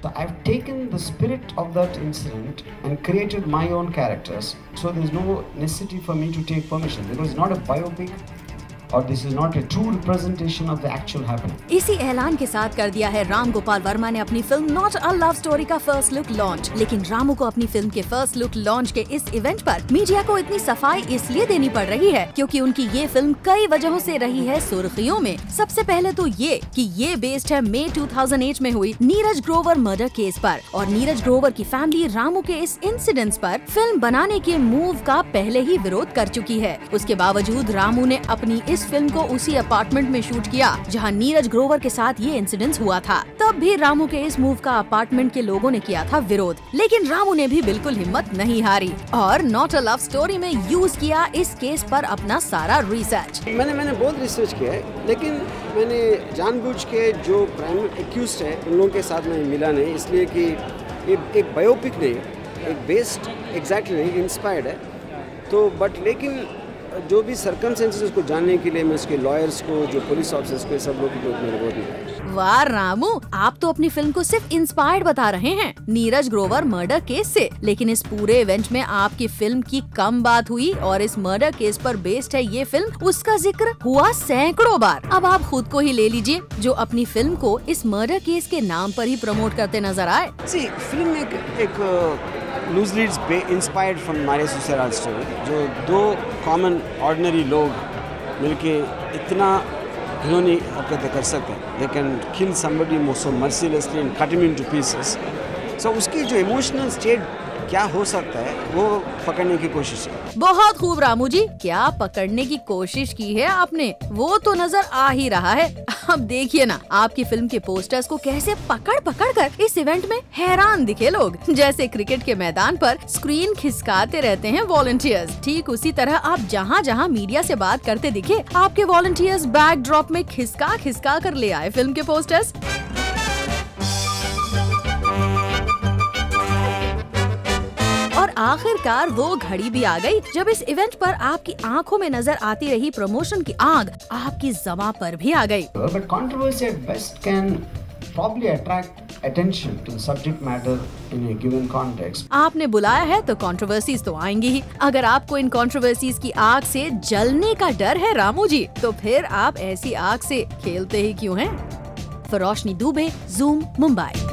So I've taken the spirit of that incident and created my own characters. So there's no necessity for me to take permission because it's not a biopic or this is not a true representation of the actual happening. इसी ऐलान के साथ कर दिया है राम गोपाल वर्मा ने अपनी film not a love story का फर्स्ट लुक लॉन्च। लेकिन रामू को अपनी फिल्म के फर्स्ट लुक लॉन्च के इस इवेंट पर मीडिया को इतनी सफाई इसलिए देनी पड़ रही है क्योंकि उनकी ये फिल्म कई वजहों से रही है सुर्खियों में। सबसे पहले तो ये कि ये बेस्ड है मई 2008 में हुई नीरज ग्रोवर मर्डर केस पर और नीरज ग्रोवर की फैमिली रामू के इस इंसिडेंट्स पर फिल्म बनाने के मूव का पहले ही विरोध कर चुकी है। उसके बावजूद रामू ने अपनी इस फिल्म को उसी अपार्टमेंट में शूट किया जहां नीरज ग्रोवर के साथ ये इंसिडेंट हुआ था। तब भी रामू के इस मूव का अपार्टमेंट के लोगों ने किया था विरोध, लेकिन रामू ने भी बिल्कुल हिम्मत नहीं हारी और नॉट अ लव स्टोरी में यूज किया इस केस पर अपना सारा रिसर्च। मैंने बहुत रिसर्च किया है, लेकिन मैंने जानबूझ के जो प्राइम एक्यूज्ड है उन लोगों के साथ मैं मिला नहीं, इसलिए कि ये एक बायोपिक नहीं, एक बेस्ड एग्जैक्टली नहीं, इंस्पायर्ड है। तो बट लेकिन जो भी सर्कमस्टेंसेस को जानने के लिए मैं उसके लॉयर्स को, जो पुलिस ऑफिसर्स को, सब लोग मेरे बहुत नहीं। वाह रामू, आप तो अपनी फिल्म को सिर्फ इंस्पायर्ड बता रहे हैं नीरज ग्रोवर मर्डर केस से, लेकिन इस पूरे इवेंट में आपकी फिल्म की कम बात हुई और इस मर्डर केस पर बेस्ड है ये फिल्म, उसका जिक्र हुआ सैकड़ों बार। अब आप खुद को ही ले लीजिए जो अपनी फिल्म को इस मर्डर केस के नाम पर ही प्रमोट करते नजर आए। फिल्म एक लूजली इंस्पायर्ड फ्रॉम मारे सुसराल स्टोरी, जो दो कॉमन ऑर्डिनरी लोग मिलके इतना घिनौनी हरकतें कर सकते हैं। They can kill somebody so mercilessly and cut him into pieces. So उसकी जो इमोशनल स्टेट क्या हो सकता है वो पकड़ने की कोशिश है। बहुत खूब रामू जी, क्या पकड़ने की कोशिश की है आपने वो तो नजर आ ही रहा है। अब देखिए ना आपकी फिल्म के पोस्टर्स को कैसे पकड़ पकड़ कर इस इवेंट में हैरान दिखे लोग, जैसे क्रिकेट के मैदान पर स्क्रीन खिसकाते रहते हैं वॉलंटियर्स। ठीक उसी तरह आप जहाँ जहाँ मीडिया से बात करते दिखे आपके वॉलंटियर्स बैकड्रॉप में खिसका खिसका कर ले आए फिल्म के पोस्टर्स। और आखिरकार वो घड़ी भी आ गई जब इस इवेंट पर आपकी आंखों में नजर आती रही प्रमोशन की आग आपकी ज़बां पर भी आ गई। But controversy at best can probably attract attention to the subject matter in a given context. आपने बुलाया है तो कंट्रोवर्सीज तो आएंगी ही। अगर आपको इन कंट्रोवर्सीज की आग से जलने का डर है रामू जी, तो फिर आप ऐसी आग से खेलते ही क्यों हैं? फरोशनी दुबे, ज़ूम, मुंबई।